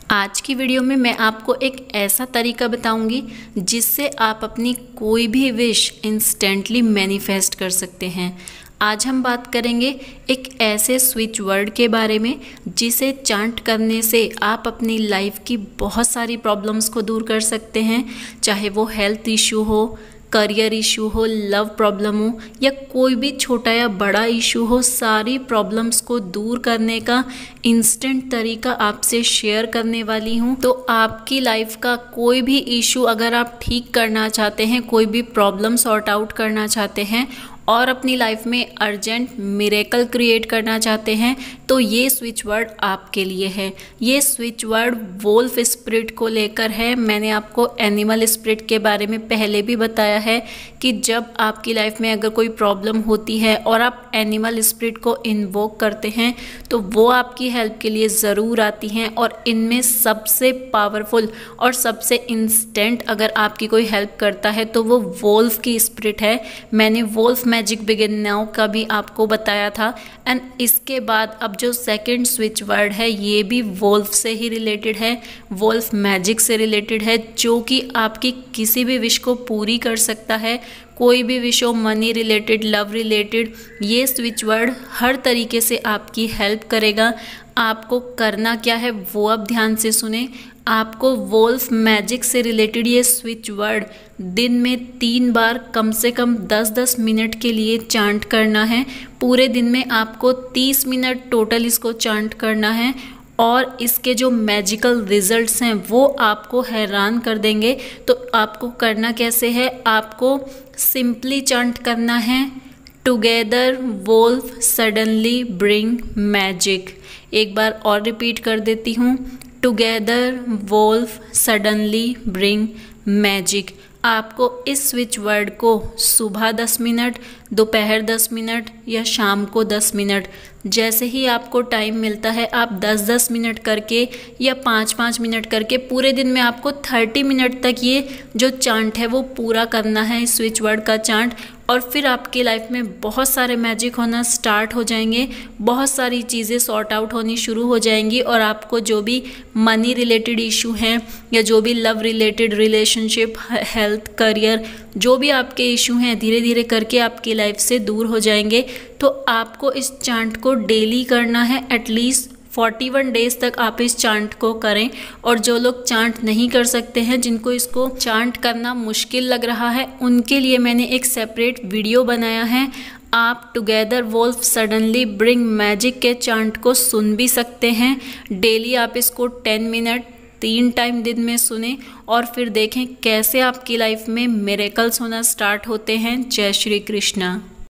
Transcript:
आज की वीडियो में मैं आपको एक ऐसा तरीका बताऊंगी जिससे आप अपनी कोई भी विश इंस्टेंटली मैनिफेस्ट कर सकते हैं। आज हम बात करेंगे एक ऐसे स्विच वर्ड के बारे में जिसे चांट करने से आप अपनी लाइफ की बहुत सारी प्रॉब्लम्स को दूर कर सकते हैं, चाहे वो हेल्थ इशू हो, करियर इशू हो, लव प्रॉब्लम हो या कोई भी छोटा या बड़ा इशू हो। सारी प्रॉब्लम्स को दूर करने का इंस्टेंट तरीका आपसे शेयर करने वाली हूँ। तो आपकी लाइफ का कोई भी इशू अगर आप ठीक करना चाहते हैं, कोई भी प्रॉब्लम सॉर्ट आउट करना चाहते हैं और अपनी लाइफ में अर्जेंट मिरेकल क्रिएट करना चाहते हैं, तो ये स्विच वर्ड आपके लिए है। ये स्विच वर्ड वोल्फ स्पिरिट को लेकर है। मैंने आपको एनिमल स्पिरिट के बारे में पहले भी बताया है कि जब आपकी लाइफ में अगर कोई प्रॉब्लम होती है और आप एनिमल स्पिरिट को इन्वोक करते हैं तो वो आपकी हेल्प के लिए ज़रूर आती हैं। और इनमें सबसे पावरफुल और सबसे इंस्टेंट अगर आपकी कोई हेल्प करता है तो वो वोल्फ की स्पिरिट है। मैंने वोल्फ मैजिक बिगिन नाउ का भी आपको बताया था। एंड इसके बाद अब जो सेकंड स्विच वर्ड है ये भी वोल्फ से ही रिलेटेड है, वोल्फ मैजिक से रिलेटेड है, जो कि आपकी किसी भी विश को पूरी कर सकता है। कोई भी विश हो, मनी रिलेटेड, लव रिलेटेड, ये स्विच वर्ड हर तरीके से आपकी हेल्प करेगा। आपको करना क्या है वो अब ध्यान से सुने। आपको वोल्फ मैजिक से रिलेटेड ये स्विच वर्ड दिन में 3 बार कम से कम 10-10 मिनट के लिए चांट करना है। पूरे दिन में आपको 30 मिनट टोटल इसको चांट करना है और इसके जो मैजिकल रिजल्ट्स हैं वो आपको हैरान कर देंगे। तो आपको करना कैसे है, आपको सिंपली चांट करना है together wolf suddenly bring magic. एक बार और रिपीट कर देती हूँ, together wolf suddenly bring magic. आपको इस स्विच वर्ड को सुबह 10 मिनट, दोपहर 10 मिनट या शाम को 10 मिनट, जैसे ही आपको टाइम मिलता है आप 10-10 मिनट करके या 5-5 मिनट करके पूरे दिन में आपको 30 मिनट तक ये जो चांट है वो पूरा करना है, इस स्विच वर्ड का चांट। और फिर आपकी लाइफ में बहुत सारे मैजिक होना स्टार्ट हो जाएंगे, बहुत सारी चीज़ें सॉर्ट आउट होनी शुरू हो जाएंगी और आपको जो भी मनी रिलेटेड इशू हैं या जो भी love related, relationship, health, career, जो भी आपके इशू हैं धीरे धीरे करके आपकी लाइफ से दूर हो जाएंगे। तो आपको इस चांट को डेली करना है, एटलीस्ट 41 डेज तक आप इस चांट को करें। और जो लोग चांट नहीं कर सकते हैं, जिनको इसको चांट करना मुश्किल लग रहा है, उनके लिए मैंने एक सेपरेट वीडियो बनाया है। आप together wolf suddenly bring magic के चांट को सुन भी सकते हैं। डेली आप इसको 10 मिनट 3 टाइम दिन में सुने और फिर देखें कैसे आपकी लाइफ में मिरेकल्स होना स्टार्ट होते हैं। जय श्री कृष्णा।